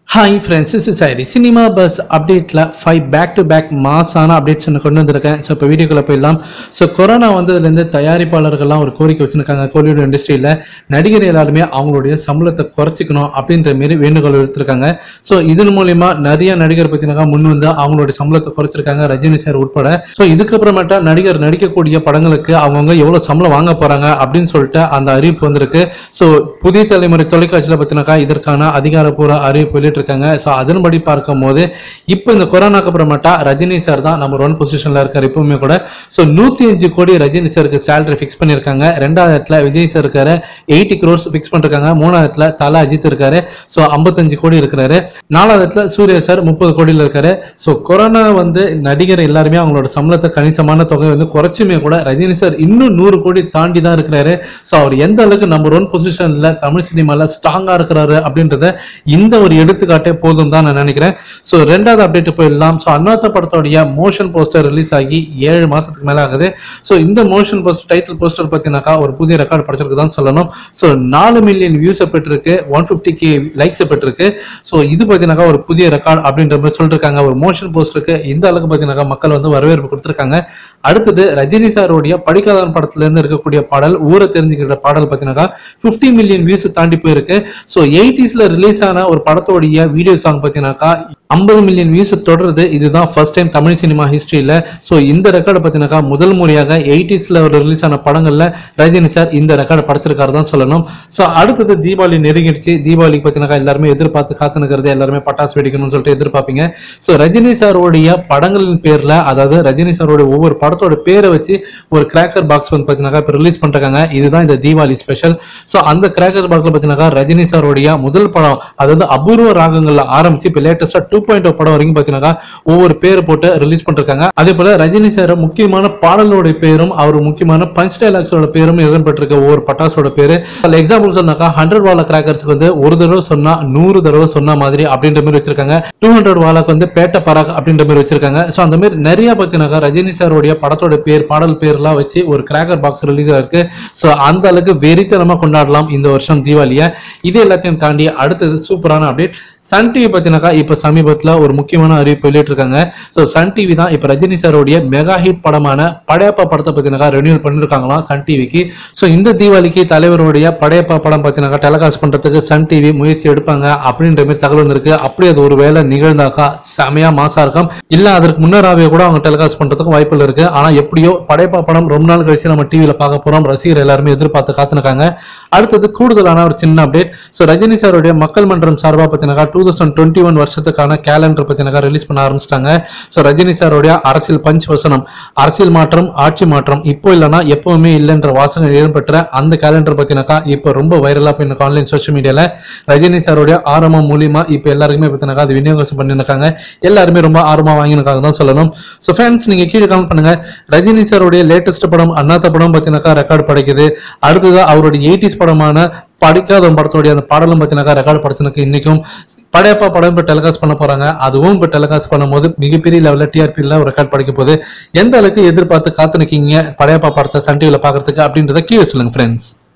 Hi friends, this is Iri. Cinemabuz update la 5 back-to-back மாசான updates கொண்டு வந்திருக்கேன். So இப்போ வீடியோக்குள்ள போயிடலாம். ஸோ கொரோனா வந்ததுலேருந்து தயாரிப்பாளர்கள்லாம் ஒரு கோரிக்கை வச்சுருக்காங்க. கோலிவுட் இண்டஸ்ட்ரியில் நடிகர் எல்லாருமே அவங்களுடைய சம்பளத்தை குறைச்சிக்கணும் அப்படின்ற மாரி வேண்டுகோள் எடுத்திருக்காங்க. ஸோ இதன் மூலிமா நிறைய நடிகர் பற்றினாக்கா முன் வந்து அவங்களுடைய சம்பளத்தை குறைச்சிருக்காங்க, ரஜினி சார் உட்பட. ஸோ இதுக்கப்புறமேட்டா நடிகர் நடிக்கக்கூடிய படங்களுக்கு அவங்கவுங்க எவ்வளோ சம்பளம் வாங்க போகிறாங்க அப்படின்னு சொல்லிட்டு அந்த அறிவிப்பு வந்திருக்கு. ஸோ புதிய தலைமுறை தொலைக்காட்சியில் பற்றினாக்கா இதற்கான அதிகாரப்பூர்வ அறிவிப்பு வெளியிட்டிருக்காங்க. ஸோ அதன்படி பார்க்கும்போது இப்போ இந்த கொரோனாக்கு அப்புறமேட்டா ரஜினி சார் தான் நம்பர் 1 பொசிஷன்ல இருக்காரு இப்பவுமே கூட. ஸோ 105 கோடி ரஜினி சாருக்கு சேலரி ஃபிக்ஸ் பண்ணியிருக்காங்க. 2வது இடத்துல விஜய் சார் இருக்காரு, 80 crores ஃபிக்ஸ் பண்ணிருக்காங்க. 3வது இடத்துல தல அஜித் இருக்காரு, ஸோ 55 கோடி இருக்கிறாரு. 4வது இடத்துல சூர்யா சார் 30 கோடியில் இருக்காரு. ஸோ கொரோனா வந்து நடிகர் எல்லாருமே அவங்களோட சம்பளத்தை கணிசமான தொகை வந்து குறைச்சுமே கூட ரஜினி சார் இன்னும் 100 கோடி தாண்டி தான் இருக்கிறாரு. ஸோ அவர் எந்த அளவுக்கு நம்பர் 1 பொசிஷன்ல தமிழ் சினிமால ஸ்ட்ராங்கா இருக்கிறாரு அப்படின்றத இந்த ஒரு எடுத்துக்காட்டே போதும் தான் நான் நினைக்கிறேன். ஸோ 2வது அப்டேட் போயிடலாம். ஸோ அண்ணாத்த படத்தோடைய மோஷன் போஸ்டர் ரிலீஸ் ஆகி 7 மாசத்துக்கு மேல ஆகுது. ஸோ இந்த மோஷன் போஸ்டர் டைட்டில் போஸ்டர் பார்த்தீங்கன்னாக்கா ஒரு புதிய ரெக்கார்டு படைச்சிருக்கு தான் சொல்லணும். ஸோ 4 மில்லியன் வியூஸ் பெற்றிருக்கு, 150K லைக்ஸ் பெற்றிருக்கு. ஸோ இது பார்த்தீங்கன்னாக்கா ஒரு புதிய ரெக்கார்டு அப்படின்ற மாதிரி சொல்லிருக்காங்க. ஒரு மோஷன் போஸ்டருக்கு இந்த அளவுக்கு பார்த்தீங்கன்னாக்கா மக்கள் வந்து வரவேற்பு கொடுத்திருக்காங்க. அடுத்தது ரஜினி சாருடைய படிக்காதவன் படத்துல இருந்து இருக்கக்கூடிய பாடல் ஊரை தெரிஞ்சுக்கிற பாடல் பார்த்தீங்கன்னாக்கா 50 மில்லியன் வியூஸ் தாண்டி போயிருக்கு. ஸோ 80sல ரிலீஸ் ஆன ஒரு படத்தோடைய வீடியோ சாங் பார்த்தீங்கன்னாக்கா 50 மில்லியன் வியூஸ் தொடருது. இதுதான் ஃபர்ஸ்ட் டைம் தமிழ் சினிமா ஹிஸ்டரியில. ஸோ இந்த ரெக்கார்டு பார்த்தீங்கன்னாக்கா முதல் முறையாக 80sல ரிலீஸ் ஆன படங்கள்ல ரஜினி சார் இந்த ரெக்கார்டு படைச்சிருக்காரு தான் சொல்லணும். ஸோ அடுத்தது தீபாவளி நெருங்கிடுச்சு. தீபாவளிக்கு பார்த்தீங்கன்னாக்கா எல்லாருமே எதிர்பார்த்து காத்துனுக்கிறது, எல்லாருமே பட்டாசு வெடிக்கணும்னு சொல்லிட்டு எதிர்பார்ப்பீங்க. ஸோ ரஜினி சாருடைய படங்களின் பேர்ல, அதாவது ரஜினி சாரோட ஒவ்வொரு படத்தோட பேரை வச்சு ஒரு கிராக்கர் பாக்ஸ் வந்து பார்த்தீங்கன்னாக்கா இப்போ ரிலீஸ் பண்ணிருக்காங்க. இதுதான் இந்த தீபாவளி ஸ்பெஷல். ஸோ அந்த கிராக்கர் பாக்ஸ்ல பார்த்தீங்கன்னாக்கா ரஜினி சாருடைய முதல் படம், அதாவது அபூர்வ ராகங்கள்ல ஆரம்பிச்சு இப்போ லேட்டஸ்டா 2.0 படம் வரைக்கும் பாத்தீங்கன்னா ஒவ்வொரு பேர் போட்டு ரிலீஸ் பண்ணிருக்காங்க. அதே போல ரஜினி சார் முக்கியமான பாடலோட பேரும் அவர் முக்கியமான பஞ்ச் டைலாக்ஸோட பேரும் இடம்பெற்றிருக்க ஒவ்வொரு பட்டாசோட பேரு. எக்ஸாம்பிள் சொன்னாக்கா 100 வாலா கிராக்கர்ஸ்க்கு வந்து ஒரு தடவை சொன்னா 100 தடவை சொன்ன மாதிரி அப்படின்ற மாதிரி வச்சிருக்காங்க. 200 வாலாக்கு வந்து பேட்ட பராக் அப்படின்ற மாதிரி வச்சிருக்காங்க. ஸோ அந்த மாதிரி நிறைய பார்த்தீங்கன்னா ரஜினி சாரோடைய படத்தோட பேர், பாடல் பேர்லாம் வச்சு ஒரு கிராக்கர் பாக்ஸ் ரிலீஸ் ஆயிருக்கு. ஸோ அந்த அளவுக்கு வெறித்தனமா கொண்டாடலாம் இந்த வருஷம் தீபாவளியை. இது எல்லாத்தையும் தாண்டி அடுத்தது சூப்பரான அப்டேட். சன் டிவி பார்த்தீங்கன்னாக்கா இப்போ சமீபத்தில் ஒரு முக்கியமான அறிவிப்பு வெளியிட்டிருக்காங்க. ஸோ சன் டிவி தான் இப்போ ரஜினி சாரோடைய மெகா ஹிட் படமான படையப்பா படத்தை பார்த்தீங்கன்னா ரெனியூல் பண்ணிருக்காங்களாம் சன் டிவிக்கு. ஸோ இந்த தீபாவளிக்கு தலைவருடைய படையப்பா படம் பார்த்தீங்கன்னா டெலிகாஸ்ட் பண்றதுக்கு சன் டிவி முயற்சி எடுப்பாங்க அப்படின்ற மாதிரி தகவல் வந்திருக்கு. அப்படி அது ஒரு வேலை நிகழ்ந்தாக்கா செமையா மாசா இருக்கும். இல்ல அதற்கு முன்னராவே கூட அவங்க டெலிகாஸ்ட் பண்றதுக்கு வாய்ப்புகள் இருக்கு. ஆனா எப்படியோ படையப்பா படம் ரொம்ப நாள் கழிச்சு நம்ம டிவியில பார்க்க போறோம். ரசிகர் எல்லாருமே எதிர்பார்த்து காத்துனுக்காங்க. அடுத்தது கூடுதலான ஒரு சின்ன அப்டேட். ஸோ ரஜினி சாருடைய மக்கள் மன்றம் சார்பா பார்த்தீங்கன்னா 2021 வருஷத்துக்கான கேலண்டர் பார்த்தீங்கன்னா ரிலீஸ் பண்ண ஆரம்பிச்சிட்டாங்க. ஸோ ரஜினி சாருடைய அரசியல் பஞ்ச் வசனம், அரசியல் மாற்றம், ஆட்சி மாற்றம், இப்போ இல்லைன்னா எப்பவுமே இல்லைன்ற வாசகம் இடம்பெற்ற அந்த கேலண்டர் பார்த்தீங்கன்னா இப்போ ரொம்ப வைரலா போயிருக்கு ஆன்லைன் சோஷியல் மீடியால. ரஜினி சாருடைய ஆரம்பம் மூலியமா இப்போ எல்லாருக்குமே பார்த்தீங்கன்னா அது விநியோகம் பண்ணிருக்காங்க. எல்லாருமே ரொம்ப ஆர்வமா வாங்கினாங்க தான் சொல்லணும். ஸோ ஃப்ரெண்ட்ஸ், நீங்க கீழே கமெண்ட் பண்ணுங்க. ரஜினி சாருடைய லேட்டஸ்ட் படம் அண்ணாத்த படம் பார்த்தீங்கன்னா ரெக்கார்டு படைக்குது. அடுத்தது அவருடைய 80s படமான படிக்காத படத்தோடைய அந்த பாடலும் பார்த்தீங்கன்னா ரெக்கார்டு படைச்சனுக்கு இன்னைக்கும் படையப்பா படம் இப்போ டெலிகாஸ்ட் பண்ண போறாங்க. அதுவும் இப்போ டெலிகாஸ்ட் பண்ணும்போது மிகப்பெரிய லெவலில் டிஆர்பியில் ஒரு ரெக்கார்ட் படிக்க போகுது. எந்த அளவுக்கு எதிர்பார்த்து காத்து நிற்கீங்க படையப்பா படத்தை சன் டிவியில் பார்க்கறதுக்கு அப்படின்றத கீழே சொல்லுங்க ஃப்ரெண்ட்ஸ்.